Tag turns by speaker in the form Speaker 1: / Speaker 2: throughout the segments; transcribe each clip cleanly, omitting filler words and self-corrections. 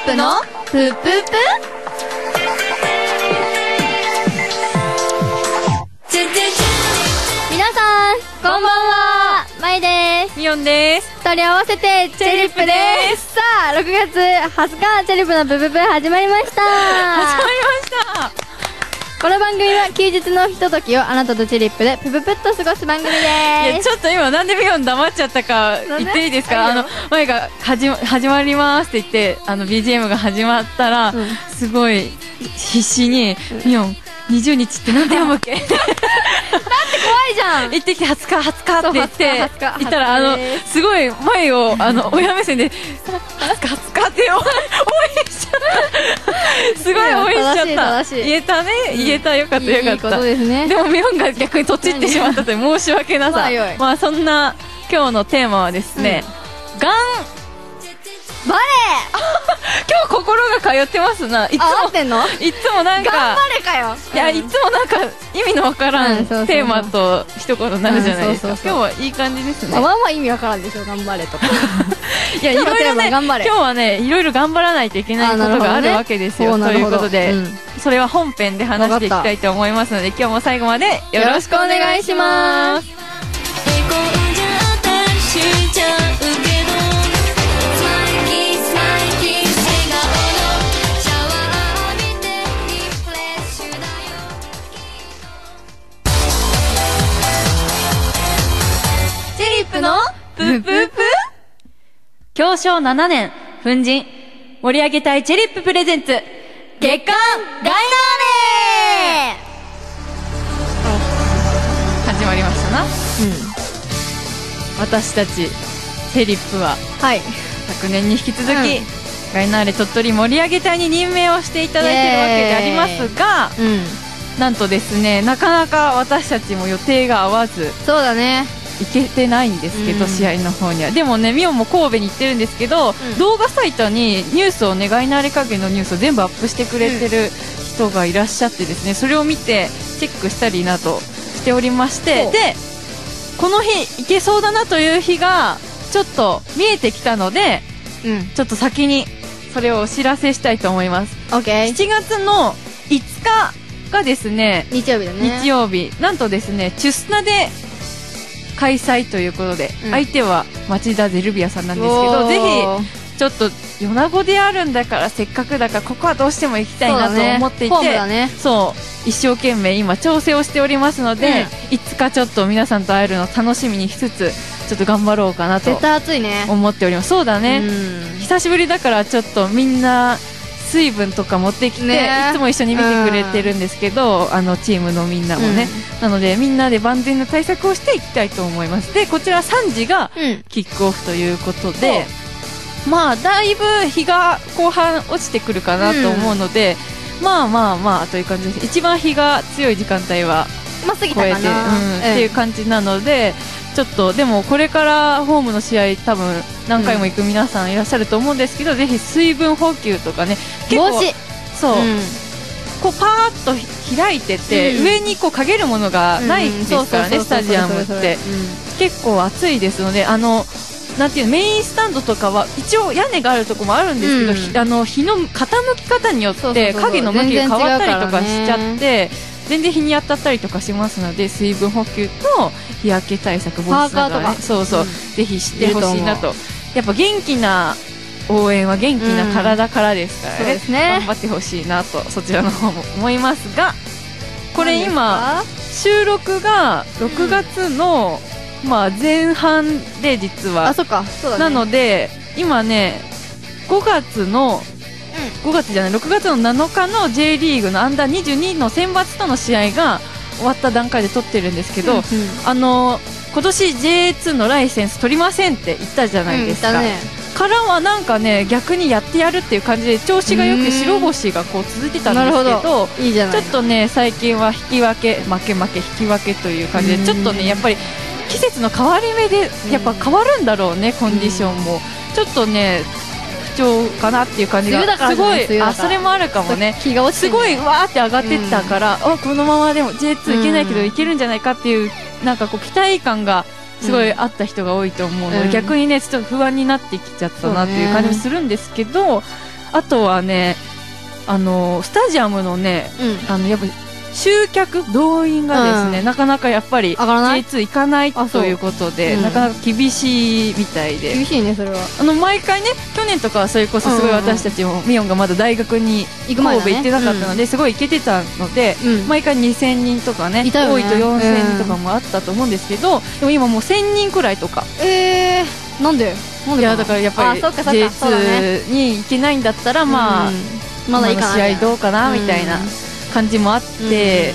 Speaker 1: ップのぷっぷっぷ。皆さんこんばんは、まいです。
Speaker 2: みおんです。
Speaker 1: 二人合わせてチェリップです。さあ、6月20日チェリップのぷっぷっぷ始まりました。
Speaker 2: 始まりました。
Speaker 1: この番組は休日のひとときをあなたとチェリップでぷぷぷっと過ごす番組です。
Speaker 2: いや、ちょっと今なんでみおん黙っちゃったか言っていいですか？まいが始まりますって言って、BGM が始まったら、すごい必死に、みおん、20日ってなんて読むっけ？だって怖
Speaker 1: いじゃん。
Speaker 2: 行ってきて20日って言って言ったら、すごい前を親目線で20日って応援しちゃった。すごい応援しちゃった。言えたね。言えた。よかったよかった。でもみおんが逆にとちってしまったという申し訳なさ。まあそんな今日のテーマはですね、
Speaker 1: バレー。
Speaker 2: 今日心が通ってますな。いつもなんか
Speaker 1: 頑張れかよ。
Speaker 2: いや、いつもなんか意味のわからんテーマと一言になるじゃないですか。今日はいい感じですね。
Speaker 1: まあまあ意味わからんでしょ、頑張れとか。
Speaker 2: いや、いろいろね、今日はね、いろいろ頑張らないといけないことがあるわけですよ。ということで、それは本編で話していきたいと思いますので、今日も最後までよろしくお願いします。
Speaker 1: のぷっぷっぷ。
Speaker 2: 教賞7年粉塵盛り上げたいチェリッププレゼンツ月刊ガイナーレ始まりましたな。私たちチェリップは、昨年に引き続き、ガイナーレ鳥取盛り上げ隊に任命をしていただいているわけでありますが、なんとですね、なかなか私たちも予定が合わず、
Speaker 1: そうだね、
Speaker 2: 行けてないんですけど、試合の方には。でもね、みおんも神戸に行ってるんですけど、動画サイトにニュースをね、ガイナーレ影のニュースを全部アップしてくれてる人がいらっしゃってですね、それを見てチェックしたりなどしておりまして、でこの日行けそうだなという日がちょっと見えてきたので、ちょっと先にそれをお知らせしたいと思います。7月の5日がですね、
Speaker 1: 日曜日だね。
Speaker 2: 日曜日、なんとですね、チュスナで開催ということで、相手は町田ゼルビアさんなんですけど、ぜひちょっと米子であるんだから、せっかくだからここはどうしても行きたいなと思っていて、そう一生懸命今調整をしておりますので、いつかちょっと皆さんと会えるのを楽しみにしつつ、ちょっと頑張ろうかなと思っております。そうだね、久しぶりだからちょっとみんな水分とか持ってきて、いつも一緒に見てくれてるんですけど、チームのみんなもね、なのでみんなで万全な対策をしていきたいと思います。でこちら3時がキックオフということで、まあだいぶ日が後半落ちてくるかなと思うので、まあという感じです。一番日が強い時間帯は
Speaker 1: 過ぎたかな
Speaker 2: っていう感じなので、ちょっとでもこれからホームの試合多分何回も行く皆さんいらっしゃると思うんですけど、ぜひ水分補給とかね、結構そう、こうパーッと開いてて、上にこうかけるものがないですからね、スタジアムって結構暑いですので、なんていうの、メインスタンドとかは一応屋根があるところもあるんですけど、日の傾き方によって影の向きが変わったりとかしちゃって、全然日に当たったりとかしますので、水分補給と日焼け対策、防止などね、ぜひしてほしいなと。やっぱ元気な応援は元気な体からですからね、頑張ってほしいなとそちらの方も思いますが、これ今収録が6月の前半で、実はなので今ね、6月の7日の J リーグのアンダー22の選抜との試合が終わった段階で撮ってるんですけど、今年 J2 のライセンス取りませんって言ったじゃないですか、からはなんかね、逆にやってやるっていう感じで調子がよく白星がこう続いてたんですけど、ちょっとね最近は引き分け負け引き分けという感じで、ちょっとねやっぱり季節の変わり目でやっぱ変わるんだろうね、コンディションもちょっとね不調かなっていう感じがすごい、それもあるかもね、すごいわーって上がってったから、このままでも J2 いけないけどいけるんじゃないかっていう、なんかこう期待感がすごいあった人が多いと思うので、逆にねちょっと不安になってきちゃったなっていう感じもするんですけど、 あとはね、スタジアムのね、やっぱ集客動員がですね、なかなかやっぱり J2 行かないということで、なかなか厳しいみたいで。
Speaker 1: 厳しいね、それは。
Speaker 2: 毎回ね、去年とかはそれこそすごい私たちも、ミオンがまだ大学に神戸行ってなかったので、すごい行けてたので、毎回2000人とかね、多いと4000人とかもあったと思うんですけど、でも今もう1000人くらいとか。
Speaker 1: なんで？
Speaker 2: いや、だからやっぱり J2 に行けないんだったら、まだいいかな、試合どうかなみたいな感じもあって、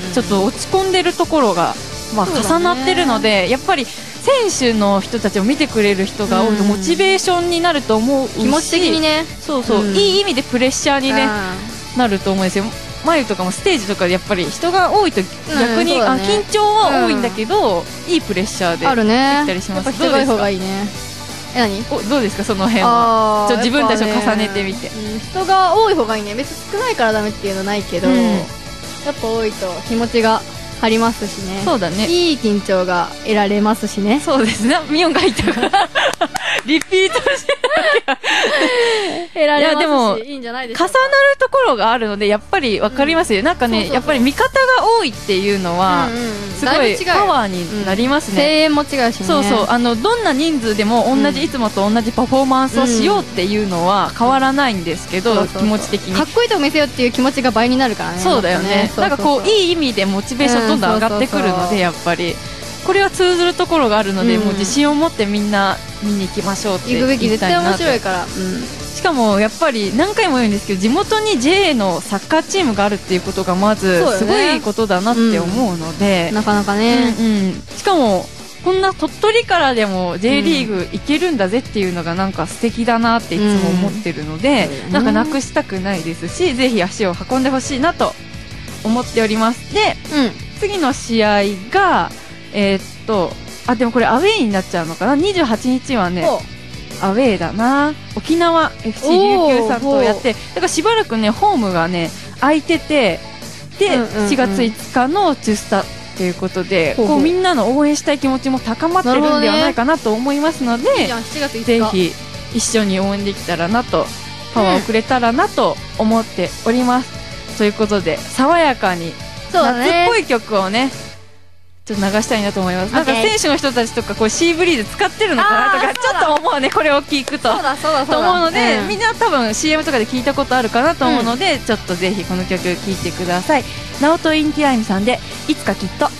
Speaker 2: ちょっと落ち込んでるところが、重なってるので、やっぱり選手の人たちを見てくれる人が多いとモチベーションになると思うし、
Speaker 1: 気持ち的にね、
Speaker 2: いい意味でプレッシャーに、ね、なると思うんですよ。前とかもステージとかでやっぱり人が多いと逆に、緊張は多いんだけど、いいプレッシャーでできたりします。
Speaker 1: 人がいい方がいいね。
Speaker 2: どうですか、その辺は。自分たちを重ねてみて。
Speaker 1: 人が多い方がいいね。別に少ないからダメっていうのはないけど、やっぱ多いと気持ちが張りますしね。
Speaker 2: そうだね。
Speaker 1: いい緊張が得られますしね。
Speaker 2: そうですね。ミオンが言ったからリピートして
Speaker 1: 得られますし、
Speaker 2: いやでも
Speaker 1: いいんじゃないでしょうか。
Speaker 2: 重なるところがあるので、やっぱり分かりますよ。なんかね、やっぱり味方が多いっていうのはすごいパワーになりますね。
Speaker 1: 声援も違うしね。
Speaker 2: そうそう、どんな人数でも同じ、いつもと同じパフォーマンスをしようっていうのは変わらないんですけど、気持ち的に
Speaker 1: かっこいいとこ見せようっていう気持ちが倍になるからね。
Speaker 2: そうだよね。なんかこういい意味でモチベーションどんどん上がってくるので、やっぱりこれは通ずるところがあるので、もう自信を持ってみんな見に行きましょうって
Speaker 1: 行くべき、絶対面白いから。
Speaker 2: しかもやっぱり何回も言うんですけど、地元に J のサッカーチームがあるっていうことがまずすごいことだなって思うので、
Speaker 1: なかなかね、
Speaker 2: しかもこんな鳥取からでも J リーグ行けるんだぜっていうのがなんか素敵だなっていつも思ってるので、なんかなくしたくないですし、ぜひ足を運んでほしいなと思っております。で、次の試合がでもこれアウェイになっちゃうのかな。28日はねアウェーだな。沖縄 FC 琉球さんとやって、だからしばらくねホームがね空いてて、で4月5日のチュスタということで、こうみんなの応援したい気持ちも高まってるんではないかなと思いますので、ぜひ一緒に応援できたらなと、パワーをくれたらなと思っております。ということで爽やかに夏っぽい曲をねちょっと流したいなと思います。なんか選手の人たちとかこうシーブリーズ使ってるのかなとかちょっと思うね、これを聞くと。と思うので、みんな多分 CM とかで聞いたことあるかなと思うので、ちょっとぜひこの曲聴いてください。ナオト・インティライミさんでいつかきっと。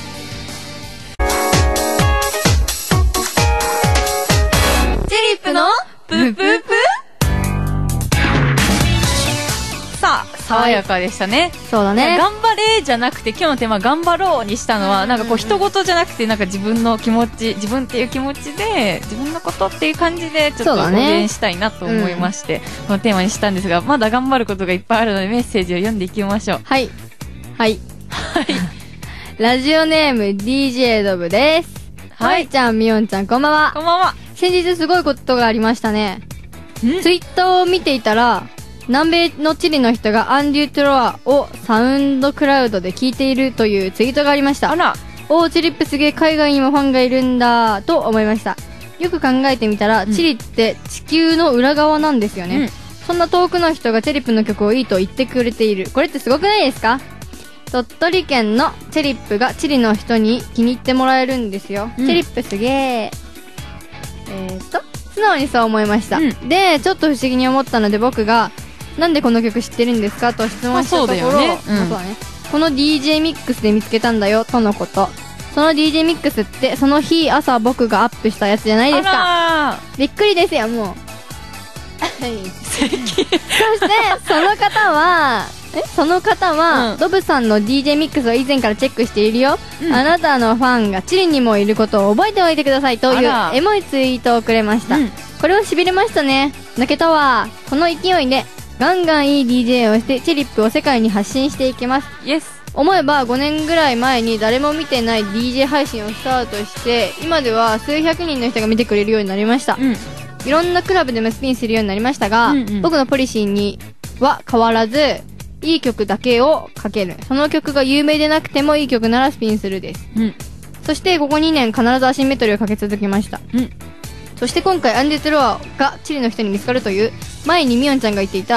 Speaker 1: チェリップの
Speaker 2: プープープさあ爽やかでしたね。
Speaker 1: そうだね。
Speaker 2: 頑張れじゃなくて、今日のテーマ頑張ろうにしたのは、なんかこう人事じゃなくて、なんか自分の気持ち、自分っていう気持ちで自分のことっていう感じでちょっと応援したいなと思いまして、このテーマにしたんですが、まだ頑張ることがいっぱいあるのでメッセージを読んでいきましょう。
Speaker 1: はいラジオネーム DJ ドブです。はいちゃん、みおんちゃん、こんばんは。
Speaker 2: こんばんは。
Speaker 1: 先日すごいことがありましたね。ツイッターを見ていたら、南米のチリの人がアンデュ・トロワをサウンドクラウドで聴いているというツイートがありました。
Speaker 2: あら、
Speaker 1: チリップすげえ、海外にもファンがいるんだと思いました。よく考えてみたら、チリって地球の裏側なんですよね。そんな遠くの人がチェリップの曲をいいと言ってくれている。これってすごくないですか？鳥取県のチェリップがチリの人に気に入ってもらえるんですよ。チェリップすげー。素直にそう思いました。で、ちょっと不思議に思ったので僕が、なんでこの曲知ってるんですかと質問したところ、この DJ ミックスで見つけたんだよとのこと。その DJ ミックスってその日朝僕がアップしたやつじゃないですか。びっくりですよ、もう。そしてその方は、ドブさんの DJ ミックスを以前からチェックしているよ、あなたのファンがチリにもいることを覚えておいてくださいというエモいツイートをくれました。これをしびれましたね。泣けたわ。この勢いでガンガンいい DJ をしてチェリップを世界に発信していきます。思えば5年ぐらい前に誰も見てない DJ 配信をスタートして、今では数百人の人が見てくれるようになりました。いろんなクラブでもスピンするようになりましたが、僕のポリシーには変わらず、いい曲だけをかける。その曲が有名でなくてもいい曲ならスピンするです。そしてここ2年必ずアシンメトリーをかけ続けました。そして今回アンデュ・トロワがチリの人に見つかるという、前にミオンちゃんが言っていた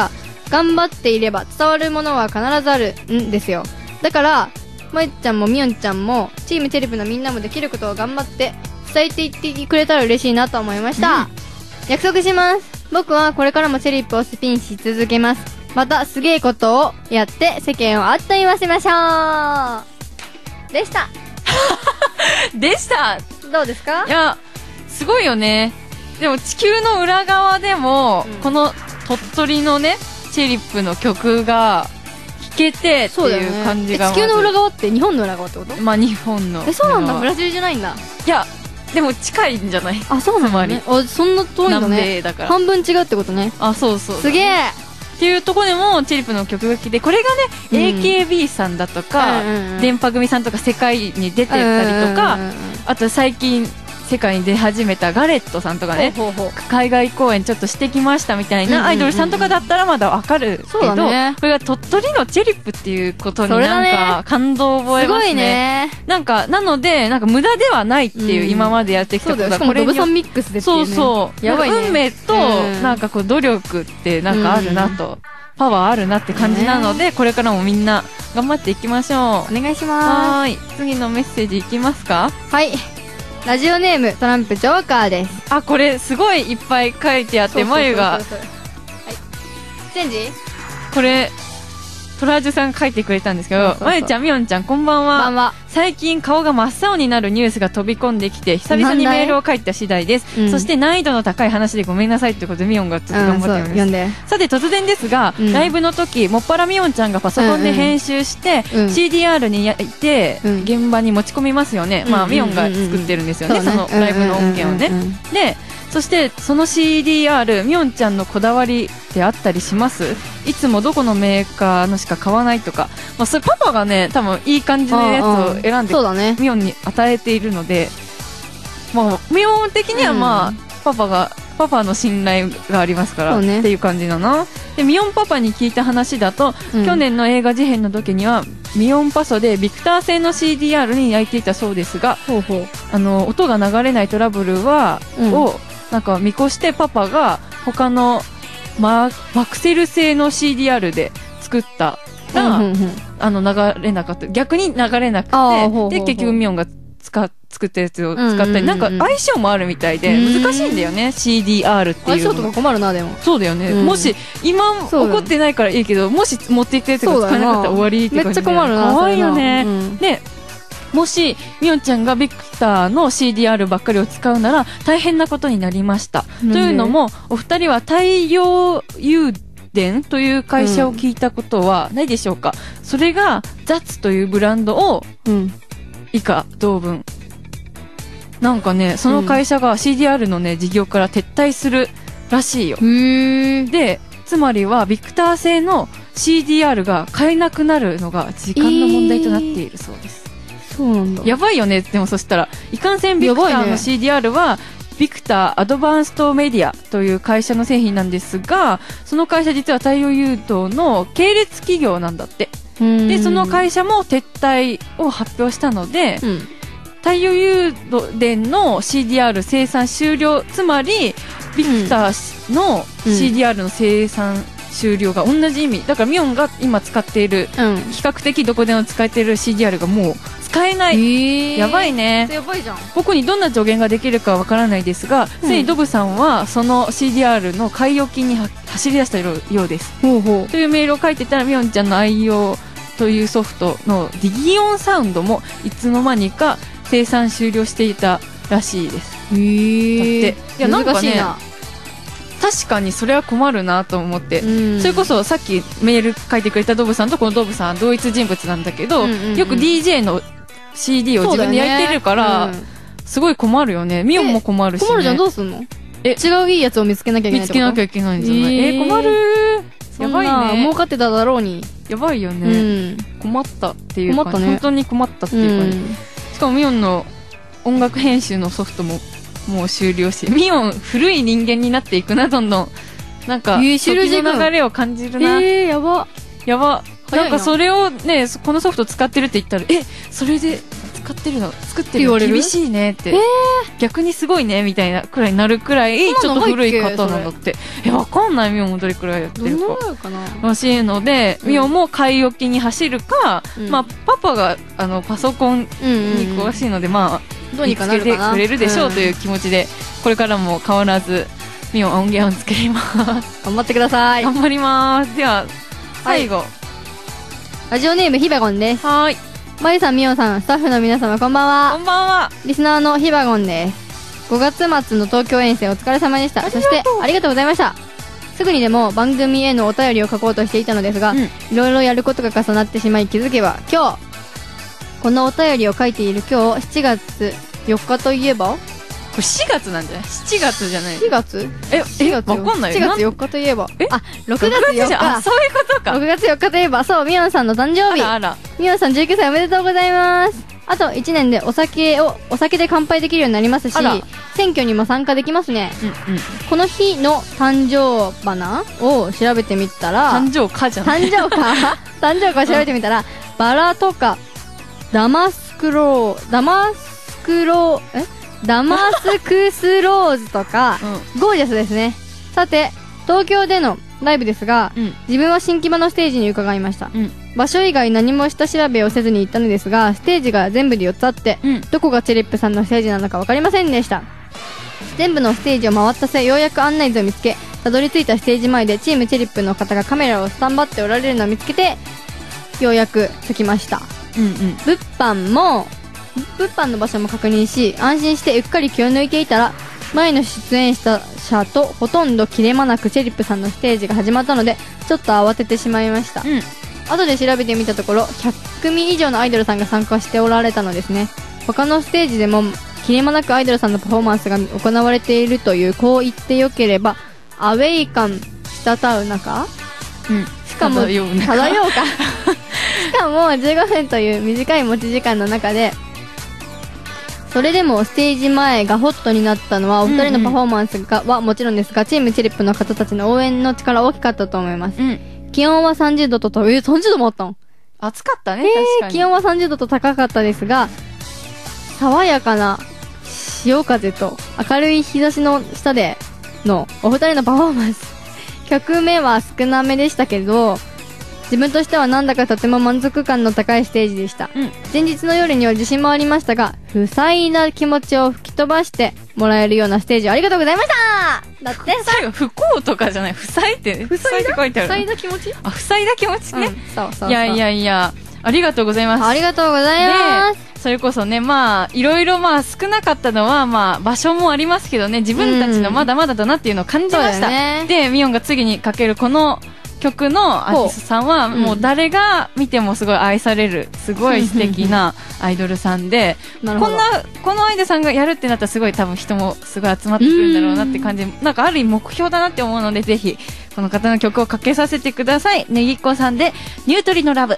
Speaker 1: 頑張っていれば伝わるものは必ずあるんですよ。だからまゆちゃんもみおんちゃんもチームチェリプのみんなもできることを頑張って伝えていってくれたら嬉しいなと思いました、約束します。僕はこれからもチェリップをスピンし続けます。またすげえことをやって世間をあっと言わせましょうでした
Speaker 2: でした。
Speaker 1: どうですか？
Speaker 2: いや、すごいよね。でも地球の裏側でも、この鳥取のねチェリップの曲が聴けてっていう感じが、
Speaker 1: 地球の裏側って日本の裏側ってこと？
Speaker 2: まあ日本の。
Speaker 1: そうなんだ。ブラジルじゃないんだ。
Speaker 2: いやでも近いんじゃない？
Speaker 1: あ、そうなんだね。あ、そんな遠いのね。
Speaker 2: 南米だから
Speaker 1: 半分違うってことね。
Speaker 2: あ、そうそう。
Speaker 1: すげえ
Speaker 2: っていうところでもチェリップの曲が聴いて、これがね、AKB さんだとか、電波組さんとか世界に出てたりとか、あと最近世界に出始めたガレットさんとかね、海外公演ちょっとしてきましたみたいなアイドルさんとかだったらまだわかるけど、これが鳥取のチェリップっていうことになんか感動を覚えますね。すごいね。なんかなのでなんか無駄ではないっていう、今までやってきたことが
Speaker 1: これにドブさんミックスでっていうね。
Speaker 2: そうそうやばいね。運命となんかこう努力ってなんかあるなと、パワーあるなって感じなので、これからもみんな頑張っていきましょう。
Speaker 1: お願いします。
Speaker 2: はい、次のメッセージいきますか？
Speaker 1: はい、ラジオネームトランプジョーカーです。
Speaker 2: あ、これすごいいっぱい書いてあって、眉が、はい、
Speaker 1: チェンジ？
Speaker 2: これトラージュさん書いてくれたんですけど、まゆちゃん、みおんちゃん、こんばんは。
Speaker 1: こんばんは。
Speaker 2: 最近顔が真っ青になるニュースが飛び込んできて、久々にメールを書いた次第です。そして難易度の高い話でごめんなさいということで、みおんがちょっと頑張って読んでます。さて突然ですが、ライブの時、もっぱらみおんちゃんがパソコンで編集して、CDR に焼いて、現場に持ち込みますよね。まあ、みおんが作ってるんですよね、そのライブの音源をね。で、そしてその CDR みおんちゃんのこだわりであったりします？いつもどこのメーカーのしか買わないとか、まあ、それパパがね多分いい感じのやつを選んでみおんに与えているので、まあみおん的にはまあ、パパの信頼がありますからっていう感じだな。でみおんパパに聞いた話だと、去年の映画事変の時にはミオンパソでビクター製の CDR に焼いていたそうですが、音が流れないトラブルをなんか見越してパパが他のマクセル製の CDR で作ったら、流れなかった、逆に流れなくて、で結局ミオンが作ったやつを使ったり、なんか相性もあるみたいで難しいんだよね、CDR っていうの。
Speaker 1: 相性とか困るな。でもそう
Speaker 2: だよね、もし今怒ってないからいいけど、もし持っていったやつが使えなかったら終わりって感じで、めっちゃ困るな。かわいいよね。でもしみおんちゃんがビクターの CDR ばっかりを使うなら大変なことになりました。というのも、お二人は太陽誘電という会社を聞いたことはないでしょうか？それがザッツというブランドを、以下同文。なんかね、その会社が CDR のね、事業から撤退するらしいよ。で、つまりはビクター製の CDR が買えなくなるのが時間の問題となっているそうです。
Speaker 1: そうなんだ。
Speaker 2: やばいよね。でもそしたらいかんせんビクターの CDR は、ビクターアドバンストメディアという会社の製品なんですが、その会社実は太陽誘導の系列企業なんだって。でその会社も撤退を発表したので、太陽誘電の CDR 生産終了、つまりビクターの CDR の生産終了が同じ意味だから、ミオンが今使っている、比較的どこでも使えている CDR がもう使えない、やばいね。
Speaker 1: やばいじゃん。
Speaker 2: 僕にどんな助言ができるかわからないですが、ついにドブさんはその CDR の買い置きに走り出したようです。というメールを書いてたら、ミオンちゃんの愛用というソフトのディギオンサウンドもいつの間にか生産終了していたらしいです。だって、いやなんかね、確かにそれは困るなと思って、それこそさっきメール書いてくれたドブさんとこのドブさん同一人物なんだけど、よく DJ の CD を自分で焼いてるから、すごい困るよね。ミオンも困るし、ね、
Speaker 1: 困るじゃん。どうすんの？違ういいやつを見つけなきゃいけないってこと？
Speaker 2: 見つけなきゃいけないんじゃない？困る。やばいね。
Speaker 1: 儲かってただろうに。
Speaker 2: やばいよね。困ったっていう感じ。本当に困ったっていう感じ。しかもミオンの音楽編集のソフトももう終了し、ミオン古い人間になっていくな、どんどん。なんか時の流れを感じるな。
Speaker 1: やば。
Speaker 2: なんかそれをね、このソフト使ってるって言ったら、それで使使ってるの作ってるの
Speaker 1: 言われる
Speaker 2: 厳しいねって、逆にすごいねみたいなくらいになるくらいちょっと古い方なんだって。わかんない。ミオもどれくらいやってる
Speaker 1: どんなのかな
Speaker 2: らしいので、ミオも買い置きに走るか、まあパパがパソコンに詳しいので、まあ
Speaker 1: どうにかなるかな、
Speaker 2: 見つけてくれるでしょうという気持ちで、これからも変わらずミオ音源を作ります。
Speaker 1: 頑張ってください。
Speaker 2: 頑張ります。では最後、
Speaker 1: ラジオネームひばごんです。
Speaker 2: はい。
Speaker 1: まゆさん、みおさん、スタッフの皆様こんばんは。
Speaker 2: こんばんは。
Speaker 1: リスナーのひばごんです。5月末の東京遠征お疲れ様でした。そしてありがとうございました。すぐにでも番組へのお便りを書こうとしていたのですが、いろいろやることが重なってしまい、気づけば今日このお便りを書いている今日7月4日といえば、
Speaker 2: これ4月なんじゃない？ 7 月じゃない？
Speaker 1: 4月
Speaker 2: わかんない。
Speaker 1: 7月4日といえば、6月4日。
Speaker 2: あ、そういうことか。
Speaker 1: 6月4日といえば、そう、みおんさんの誕生日。みおんさん19歳おめでとうございます。あと1年でお酒で乾杯できるようになりますし、選挙にも参加できますね。この日の誕生花を調べてみたら、
Speaker 2: 誕生花じゃない？誕
Speaker 1: 生花を調べてみたら、バラとかダマスクスローズとか、ゴージャスですね。さて、東京でのライブですが、自分は新木場のステージに伺いました。場所以外何も下調べをせずに行ったのですが、ステージが全部で4つあって、どこがチェリップさんのステージなのか分かりませんでした。全部のステージを回った際、ようやく案内図を見つけ、たどり着いたステージ前でチームチェリップの方がカメラをスタンバっておられるのを見つけて、ようやく着きました。物販の場所も確認し、安心してうっかり気を抜いていたら、前の出演者とほとんど切れ間なくチェリップさんのステージが始まったので、ちょっと慌ててしまいました。後で調べてみたところ、100組以上のアイドルさんが参加しておられたのですね。他のステージでも切れ間なくアイドルさんのパフォーマンスが行われているという、こう言ってよければアウェイ感滴う中、しかも漂うかしかも15分という短い持ち時間の中で、それでもステージ前がホットになったのはお二人のパフォーマンスはもちろんですが、チームチェリップの方たちの応援の力大きかったと思います。気温は30度と30度もあったん？
Speaker 2: 暑かったね、確かに。
Speaker 1: 気温は30度と高かったですが、爽やかな潮風と明るい日差しの下でのお二人のパフォーマンス、曲目は少なめでしたけど、自分としてはなんだかとても満足感の高いステージでした。前日の夜には自信もありましたが、不細な気持ちを吹き飛ばしてもらえるようなステージをありがとうございました。だって
Speaker 2: 最後不幸とかじゃない、不細って不細って書いてある。
Speaker 1: 不細な気持ち、
Speaker 2: 不細な気持ちね。
Speaker 1: そう
Speaker 2: いやありがとうございます。
Speaker 1: ありがとうございます。
Speaker 2: それこそね、いろいろ少なかったのは場所もありますけどね、自分たちのまだまだだなっていうのを感じました。で、ミオンが次にかけるこの曲のアーティストさんはもう誰が見てもすごい愛されるすごい素敵なアイドルさんで、このアイドルさんがやるってなったらすごい多分人もすごい集まってくるんだろうなって感じ、なんかある意味目標だなって思うので、ぜひこの方の曲をかけさせてください。ねぎっこさんでニュートリノラブ。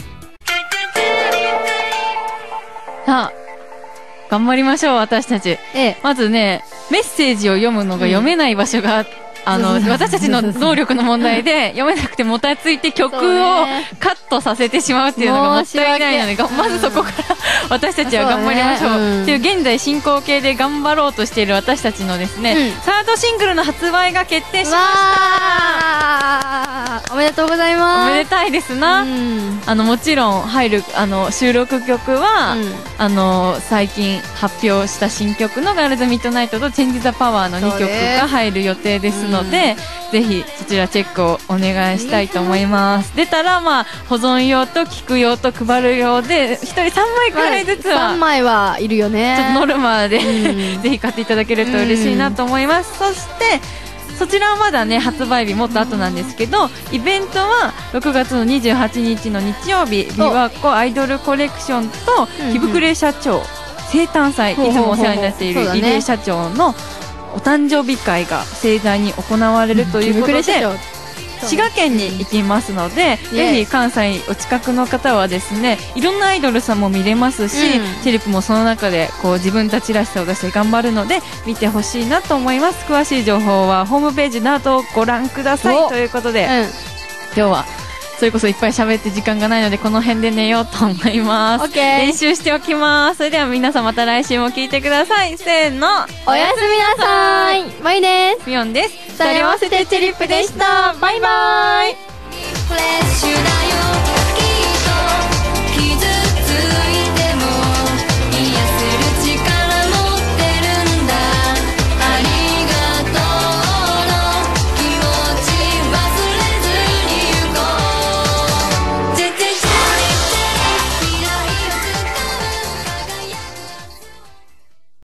Speaker 2: さあ頑張りましょう、私たち。まずね、メッセージを読むのが読めない場所が私たちの能力の問題で読めなくてもたついて曲をカットさせてしまうっていうのがもったいないので、まずそこから私たちは頑張りましょうっていう、現在進行形で頑張ろうとしている私たちのですね、サードシングルの発売が決定しました。
Speaker 1: おめでとうございます。
Speaker 2: おめでたいですな。もちろん入る収録曲は最近発表した新曲のガールズミッドナイトとチェンジザパワーの2曲が入る予定ですので、ぜひそちらチェックをお願いしたいと思います。出たら保存用と聴く用と配る用で1人3枚くらいずつは、
Speaker 1: 3枚はいるよね。
Speaker 2: ちょっとノルマでぜひ買っていただけると嬉しいなと思います。そしてそちらはまだね、発売日もっと後なんですけど、イベントは6月の28日の日曜日、琵琶湖アイドルコレクションと日膨社長生誕祭、いつもお世話になっているリレー社長のお誕生日会が盛大に行われるということで、滋賀県に行きますので、ぜひ関西お近くの方はですね、いろんなアイドルさんも見れますし、チェリップもその中で自分たちらしさを出して頑張るので見てほしいなと思います。詳しい情報はホームページなどをご覧くださいということで、今日はそれこそいっぱい喋って時間がないのでこの辺で寝ようと思います。
Speaker 1: オッケー。
Speaker 2: 練習しておきます。それでは皆さんまた来週も聞いてください。せーの、
Speaker 1: おやすみなさーい。まゆです。
Speaker 2: みおんです。
Speaker 1: 二人合わせてチェリップでした。バイバーイ。